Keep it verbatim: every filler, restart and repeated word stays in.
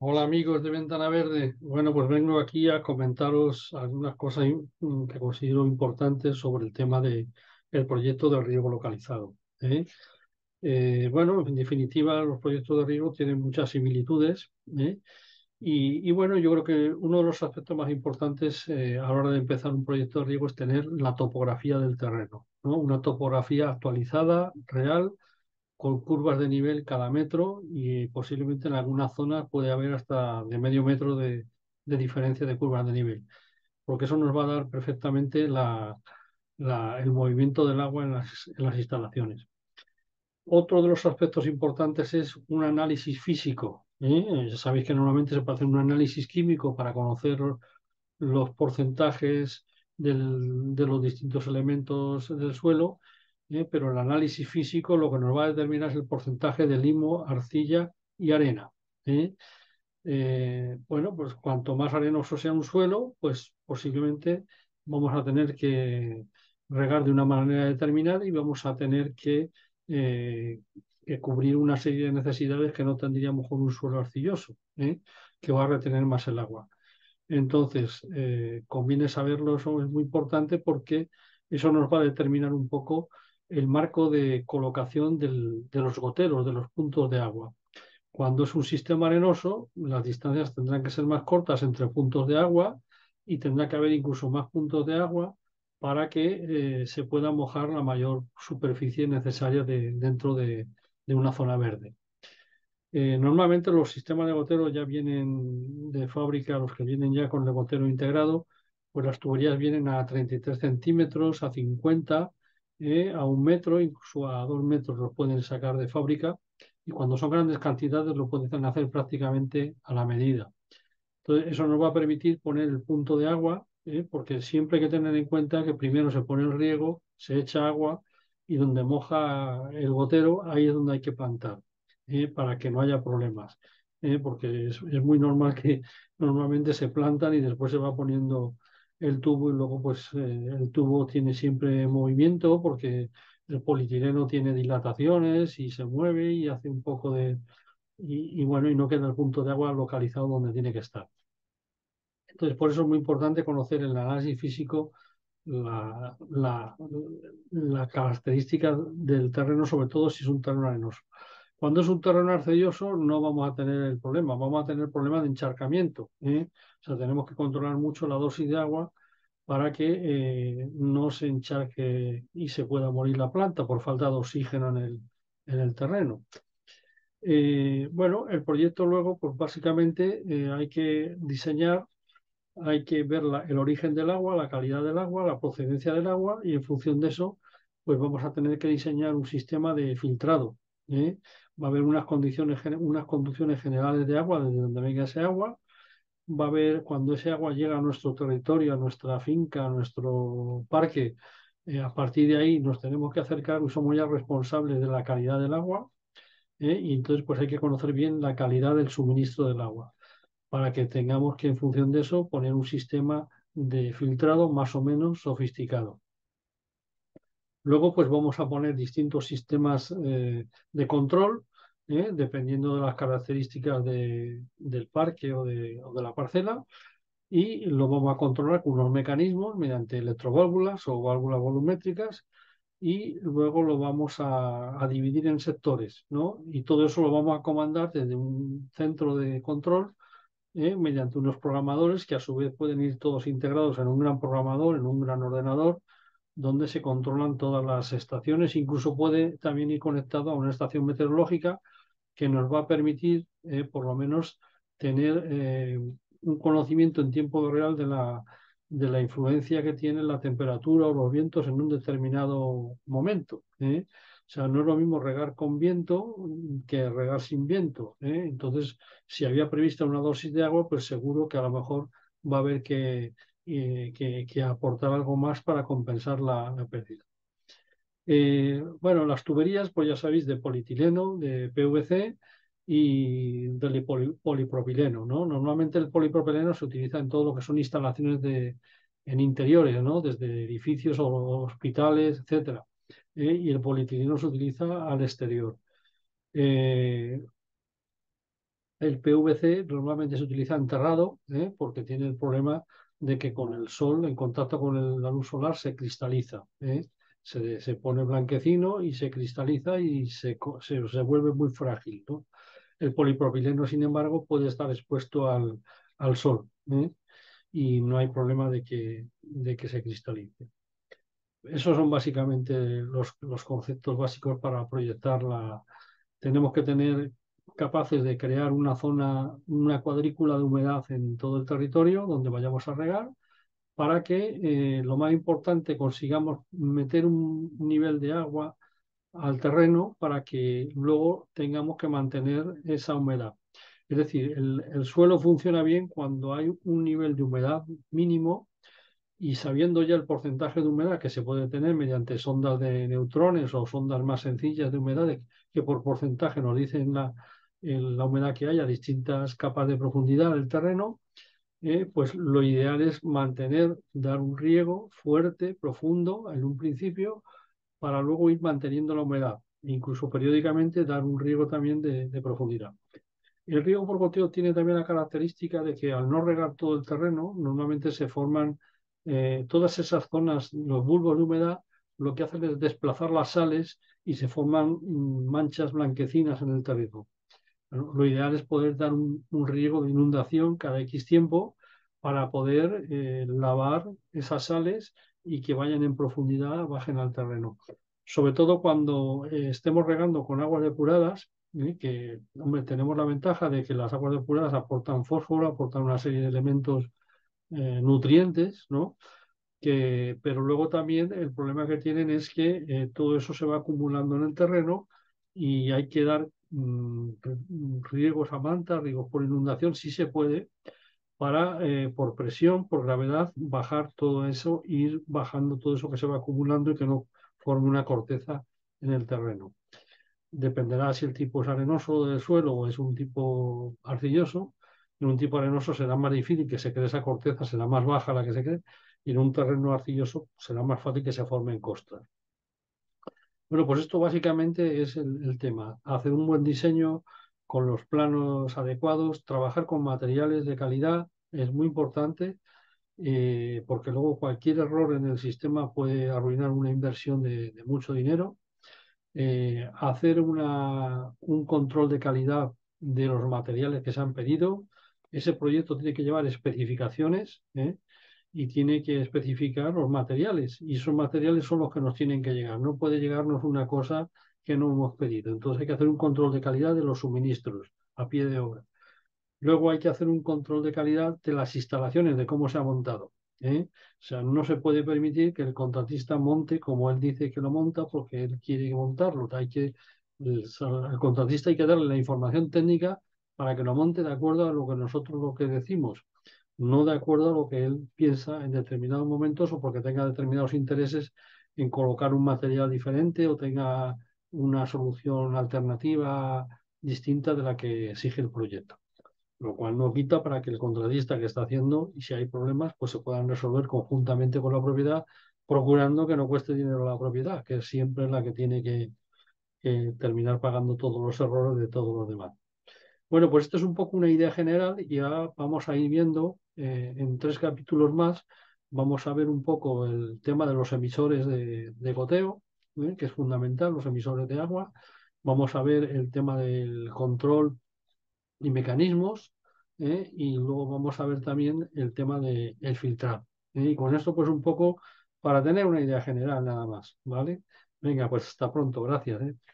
Hola amigos de Ventana Verde. Bueno, pues vengo aquí a comentaros algunas cosas mm, que considero importantes sobre el tema de el proyecto de riego localizado. ¿eh? Eh, bueno, en definitiva, los proyectos de riego tienen muchas similitudes. ¿eh? Y, y bueno, yo creo que uno de los aspectos más importantes eh, a la hora de empezar un proyecto de riego es tener la topografía del terreno, ¿no? Una topografía actualizada, real, con curvas de nivel cada metro y posiblemente en algunas zonas puede haber hasta de medio metro de, de diferencia de curvas de nivel, porque eso nos va a dar perfectamente la, la- el movimiento del agua en las, en las instalaciones. Otro de los aspectos importantes es un análisis físico. ¿eh? Ya sabéis que normalmente se puede hacer un análisis químico para conocer los porcentajes del- de los distintos elementos del suelo, ¿eh? Pero el análisis físico lo que nos va a determinar es el porcentaje de limo, arcilla y arena. ¿eh? Eh, bueno, pues cuanto más arenoso sea un suelo, pues posiblemente vamos a tener que regar de una manera determinada y vamos a tener que, eh, que cubrir una serie de necesidades que no tendríamos con un suelo arcilloso, ¿eh? Que va a retener más el agua. Entonces, eh, conviene saberlo, eso es muy importante porque eso nos va a determinar un poco el marco de colocación del- de los goteros, de los puntos de agua. Cuando es un sistema arenoso, las distancias tendrán que ser más cortas entre puntos de agua y tendrá que haber incluso más puntos de agua para que eh, se pueda mojar la mayor superficie necesaria de- dentro de de una zona verde. Eh, normalmente los sistemas de gotero ya vienen de fábrica, los que vienen ya con el gotero integrado, pues las tuberías vienen a treinta y tres centímetros, a cincuenta, eh, a un metro, incluso a dos metros los pueden sacar de fábrica y cuando son grandes cantidades lo pueden hacer prácticamente a la medida. Entonces eso nos va a permitir poner el punto de agua, eh, porque siempre hay que tener en cuenta que primero se pone el riego, se echa agua y donde moja el gotero, ahí es donde hay que plantar, eh, para que no haya problemas. eh, porque es, es muy normal que normalmente se plantan y después se va poniendo el tubo y luego pues eh, el tubo tiene siempre movimiento porque el polietileno tiene dilataciones y se mueve y hace un poco de... Y, y bueno, y no queda el punto de agua localizado donde tiene que estar. Entonces, por eso es muy importante conocer el análisis físico, la, la, la característica del terreno, sobre todo si es un terreno arenoso. Cuando es un terreno arcilloso, no vamos a tener el problema, vamos a tener problemas de encharcamiento. ¿eh? O sea, tenemos que controlar mucho la dosis de agua para que eh, no se encharque y se pueda morir la planta por falta de oxígeno en el, en el terreno. Eh, bueno, el proyecto luego, pues básicamente eh, hay que diseñar, hay que ver la- el origen del agua, la calidad del agua, la procedencia del agua y en función de eso, pues vamos a tener que diseñar un sistema de filtrado. ¿eh? Va a haber unas condiciones, gene- unas conducciones generales de agua desde donde venga ese agua. Va a haber cuando ese agua llega a nuestro territorio, a nuestra finca, a nuestro parque. Eh, a partir de ahí nos tenemos que acercar y somos ya responsables de la calidad del agua. ¿eh? Y entonces pues hay que conocer bien la calidad del suministro del agua para que tengamos que, en función de eso, poner un sistema de filtrado más o menos sofisticado. Luego, pues vamos a poner distintos sistemas eh, de control, eh, dependiendo de las características de- del parque o de, o de la parcela, y lo vamos a controlar con unos mecanismos mediante electroválvulas o válvulas volumétricas, y luego lo vamos a, a dividir en sectores, ¿no? Y todo eso lo vamos a comandar desde un centro de control eh, mediante unos programadores que a su vez pueden ir todos integrados en un gran programador, en un gran ordenador, donde se controlan todas las estaciones. Incluso puede también ir conectado a una estación meteorológica que nos va a permitir, eh, por lo menos, tener eh, un conocimiento en tiempo real de la, de la influencia que tiene la temperatura o los vientos en un determinado momento. ¿eh? O sea, no es lo mismo regar con viento que regar sin viento. ¿eh? Entonces, si había prevista una dosis de agua, pues seguro que a lo mejor va a haber que, eh, que, que aportar algo más para compensar la, la pérdida. Eh, bueno, las tuberías, pues ya sabéis, de polietileno, de P V C y de poli- polipropileno, ¿no? Normalmente el polipropileno se utiliza en todo lo que son instalaciones de, en interiores, ¿no? Desde edificios o hospitales, etcétera. Eh, y el polietileno se utiliza al exterior. Eh, El P V C normalmente se utiliza enterrado, ¿eh? Porque tiene el problema de que con el sol, en contacto con el- la luz solar, se cristaliza, ¿eh? Se, se pone blanquecino y se cristaliza y se, co- se, se vuelve muy frágil, ¿no? El polipropileno, sin embargo, puede estar expuesto al, al sol, ¿eh? Y no hay problema de que, de que se cristalice. Esos son básicamente los, los conceptos básicos para proyectar la. Tenemos que tener capaces de crear una zona, una cuadrícula de humedad en todo el territorio donde vayamos a regar para que eh, lo más importante consigamos meter un nivel de agua al terreno para que luego tengamos que mantener esa humedad. Es decir, el, el suelo funciona bien cuando hay un nivel de humedad mínimo y sabiendo ya el porcentaje de humedad que se puede tener mediante sondas de neutrones o sondas más sencillas de humedad que por porcentaje nos dicen la, el- la humedad que hay a distintas capas de profundidad del terreno, eh, pues lo ideal es mantener, dar un riego fuerte, profundo en un principio, para luego ir manteniendo la humedad. Incluso periódicamente dar un riego también de, de profundidad. El riego por goteo tiene también la característica de que al no regar todo el terreno, normalmente se forman eh, todas esas zonas, los bulbos de humedad, lo que hacen es desplazar las sales y se forman mm, manchas blanquecinas en el terreno. Bueno, lo ideal es poder dar un, un riego de inundación cada X tiempo para poder eh, lavar esas sales y que vayan en profundidad, bajen al terreno. Sobre todo cuando eh, estemos regando con aguas depuradas, ¿eh? Que hombre, tenemos la ventaja de que las aguas depuradas aportan fósforo, aportan una serie de elementos eh, nutrientes, ¿no? Que, pero luego también el problema que tienen es que eh, todo eso se va acumulando en el terreno y hay que dar mm, riegos a manta, riegos por inundación, si se puede, para eh, por presión, por gravedad, bajar todo eso, ir bajando todo eso que se va acumulando y que no forme una corteza en el terreno. Dependerá si el tipo es arenoso del suelo o es un tipo arcilloso. En un tipo arenoso será más difícil que se cree esa corteza, será más baja la que se cree, y en un terreno arcilloso será más fácil que se formen costras. Bueno, pues esto básicamente es el, el tema. Hacer un buen diseño con los planos adecuados, trabajar con materiales de calidad es muy importante, eh, porque luego cualquier error en el sistema puede arruinar una inversión de de mucho dinero. Eh, hacer una, un control de calidad de los materiales que se han pedido. Ese proyecto tiene que llevar especificaciones, ¿eh? Y tiene que especificar los materiales. Y esos materiales son los que nos tienen que llegar. No puede llegarnos una cosa que no hemos pedido. Entonces hay que hacer un control de calidad de los suministros a pie de obra. Luego hay que hacer un control de calidad de las instalaciones, de cómo se ha montado, ¿eh? O sea, no se puede permitir que el contratista monte como él dice que lo monta porque él quiere montarlo. Hay que, el, al contratista hay que darle la información técnica para que lo monte de acuerdo a lo que nosotros lo que decimos, no de acuerdo a lo que él piensa en determinados momentos o porque tenga determinados intereses en colocar un material diferente o tenga una solución alternativa distinta de la que exige el proyecto, lo cual no quita para que el contratista que está haciendo, y si hay problemas, pues se puedan resolver conjuntamente con la propiedad, procurando que no cueste dinero la propiedad, que es siempre la que tiene que, que terminar pagando todos los errores de todos los demás. Bueno, pues esto es un poco una idea general y ya vamos a ir viendo eh, en tres capítulos más, vamos a ver un poco el tema de los emisores de, de goteo, ¿eh? Que es fundamental, los emisores de agua. Vamos a ver el tema del control y mecanismos, ¿eh? Y luego vamos a ver también el tema del filtrado, ¿eh? Y con esto pues un poco para tener una idea general nada más, ¿vale? Venga, pues hasta pronto, gracias, ¿eh?